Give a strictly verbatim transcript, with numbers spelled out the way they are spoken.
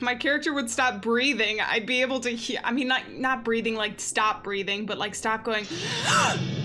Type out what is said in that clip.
my character would stop breathing, I'd be able to hear, I mean, not, not breathing, like stop breathing, but like stop going